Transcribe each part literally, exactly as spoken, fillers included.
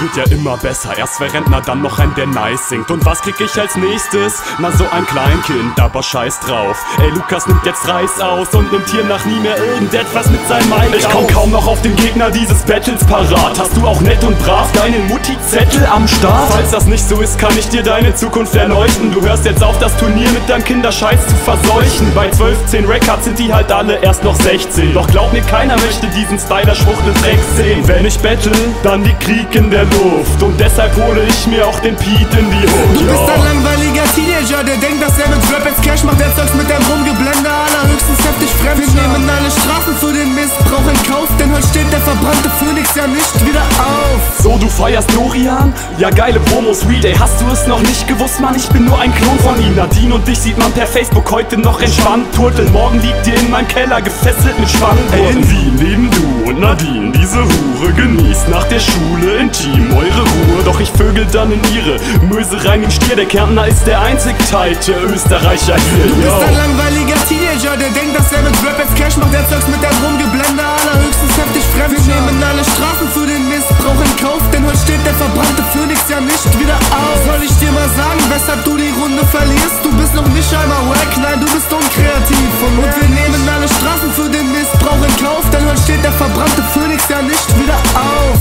wird ja immer besser. Erst wer Rentner, dann noch ein, der nice singt. Und was krieg ich als nächstes? Na, so ein Kleinkind, aber scheiß drauf. Ey, Lukas nimmt jetzt Reis aus und nimmt hier nach nie mehr irgendetwas mit seinem Mic. Ich komm kaum noch auf den Gegner dieses Battles parat. Hast du auch nett und brav deinen Mutti-Zettel am Start? Falls das nicht so ist, kann ich dir deine Zukunft erleuchten. Du hörst jetzt auf, das Turnier mit deinem Kinderscheiß zu verseuchen. Bei zwölf, zehn Records sind die halt alle erst noch sechzehn. Doch glaub mir, keiner möchte diesen Styler-Schwuchtel-Dreck sehen. Wenn ich battle, dann liegt Krieg in der Luft. Und deshalb hole ich mir auch den Pete in die Hood. Du bist ein langweiliger Teenager, der denkt, dass er mit Rap jetzt Cash macht. Der zeugt mit deinem Rumgeblende allerhöchstens heftig fremd. Wir nehmen alle Strafen für den Missbrauch in Kauf, denn heute steht der verbrannte Phönix ja nicht wieder auf. So, du feierst Dorian? Ja, geile Promos, Weed, ey, hast du es noch nicht gewusst, Mann? Ich bin nur ein Klon von ihm. Nadine und dich sieht man per Facebook heute noch entspannt. Turtle, morgen liegt ihr in meinem Keller gefesselt mit Spannung. Ey, in Wien leben du und Nadine, diese Hure, genießt nach der Schule intim eure Ruhe. Doch ich vögel dann in ihre Möse rein wie ein Stier. Der Kärntner ist der einzig teilte Österreicher hier. Du bist ein langweiliger Teenager, der denkt, dass er mit Rap jetzt Cash macht. Der zeugt mit deinem Rumgeblende allerhöchstens heftig fremd. Wir nehmen alle Strafen für den Missbrauch in Kauf, denn heute steht der verbrannte Phönix ja nicht wieder auf. Soll ich dir mal sagen, weshalb du die Runde verlierst? Du bist noch nicht einmal wack, nein, du bist unkreativ. Und wir nehmen alle Strafen für den Missbrauch in Kauf, denn heute steht der verbrannte Phönix ja nicht wieder auf.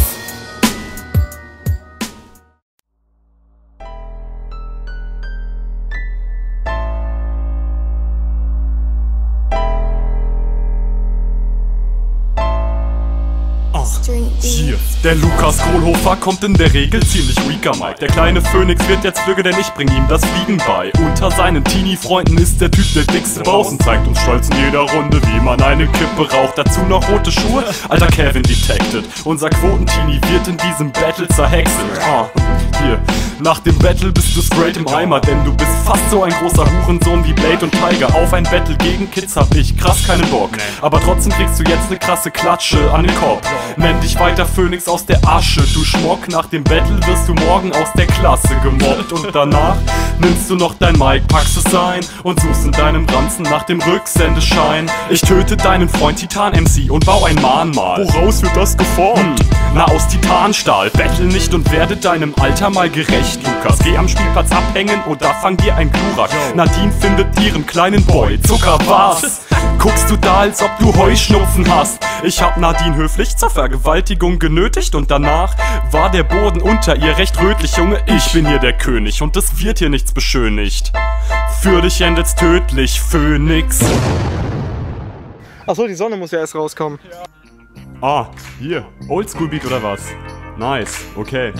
Hier, der Lukas Kohlhofer kommt in der Regel ziemlich weaker Mike. Der kleine Phönix wird jetzt flügge, denn ich bring ihm das Fliegen bei. Unter seinen Teenie-Freunden ist der Typ der dickste Baus und zeigt uns stolz in jeder Runde, wie man eine Kippe raucht. Dazu noch rote Schuhe, alter Kevin detected. Unser Quoten-Teenie wird in diesem Battle zerhäckselt. Ah, hier, nach dem Battle bist du straight im Eimer, denn du bist fast so ein großer Hurensohn wie Blade und Tiger. Auf ein Battle gegen Kids hab ich krass keinen Bock, aber trotzdem kriegst du jetzt ne krasse Klatsche an den Kopf. Nenn dich weiter Phönix aus der Asche, du Schmock. Nach dem Battle wirst du morgen aus der Klasse gemobbt. Und danach nimmst du noch dein Mic, packst es ein und suchst in deinem Ranzen nach dem Rücksendeschein. Ich töte deinen Freund Titan M C und bau ein Mahnmal. Woraus wird das geformt? Hm, na, aus Titanstahl. Battle nicht und werde deinem Alter mal gerecht, Lukas. Geh am Spielplatz abhängen oder fang dir ein Glurak. Nadine findet ihren kleinen Boy Zucker, was? Guckst du da, als ob du Heuschnupfen hast? Ich hab Nadine höflich zur Vergewaltigung genötigt und danach war der Boden unter ihr recht rötlich. Junge, ich bin hier der König und es wird hier nichts beschönigt. Für dich endet's tödlich, Phönix. Achso, die Sonne muss ja erst rauskommen. Ah, hier, Oldschool-Beat oder was? Nice, okay.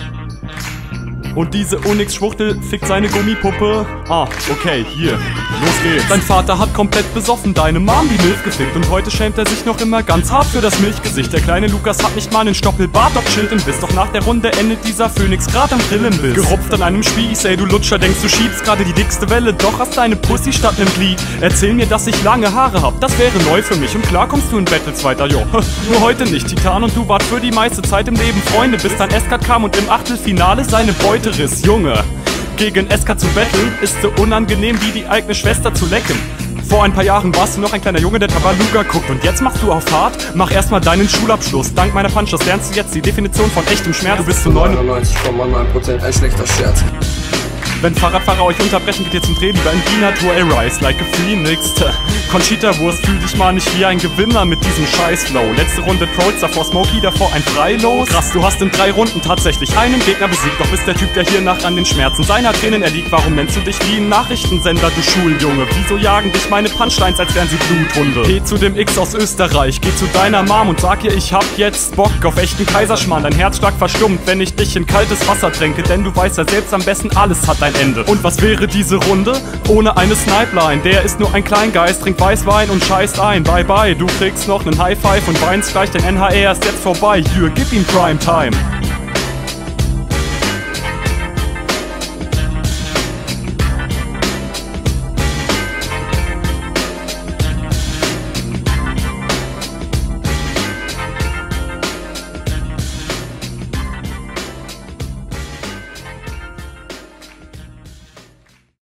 Und diese Onyx-Schwuchtel fickt seine Gummipuppe. Ah, okay, hier. Los geht's. Dein Vater hat komplett besoffen deine Mom die Milch gefickt. Und heute schämt er sich noch immer ganz hart für das Milchgesicht. Der kleine Lukas hat nicht mal einen Stoppelbart, doch chillt im Biss. Doch nach der Runde endet dieser Phönix grad am Grillenbiss. Gerupft an einem Spieß, ey du Lutscher, denkst du schiebst gerade die dickste Welle. Doch hast deine Pussy statt nem Glied. Erzähl mir, dass ich lange Haare hab, das wäre neu für mich. Und klar kommst du in Battles weiter, jo. Nur heute nicht. Titan und du wart für die meiste Zeit im Leben Freunde, bis dann S-Cut kam und im Achtelfinale seine Beute riss. Junge, gegen S K zu battlen ist so unangenehm wie die eigene Schwester zu lecken. Vor ein paar Jahren warst du noch ein kleiner Junge, der Tabaluga guckt. Und jetzt machst du auf hart, mach erstmal deinen Schulabschluss. Dank meiner Punches lernst du jetzt die Definition von echtem Schmerz. Du bist zu neunundneunzig Komma neun Prozent ein schlechter Scherz. Wenn Fahrradfahrer euch unterbrechen, geht ihr zum Dreh lieber in die Natur, ey, rise like a phoenix. Conchita Wurst, fühl dich mal nicht wie ein Gewinner mit diesem Scheiß-Flow. Letzte Runde Trolls, davor Smokey, davor ein Freilos. Krass, du hast in drei Runden tatsächlich einen Gegner besiegt. Doch bist der Typ, der hier nach an den Schmerzen seiner Tränen erliegt. Warum nennst du dich wie ein Nachrichtensender, du Schuljunge? Wieso jagen dich meine Punchlines, als wären sie Bluthunde? Geh zu dem X aus Österreich, geh zu deiner Mom und sag ihr, ich hab jetzt Bock auf echten Kaiserschmarrn. Dein Herzschlag verstummt, wenn ich dich in kaltes Wasser tränke. Denn du weißt ja selbst am besten, alles hat ein Ende. Und was wäre diese Runde ohne eine Snipeline? Der ist nur ein Kleingeist, trinkt Weißwein und scheißt ein. Bye bye, du kriegst noch nen High Five und weinst gleich, denn N H R ist jetzt vorbei. Hier, gib ihm Primetime.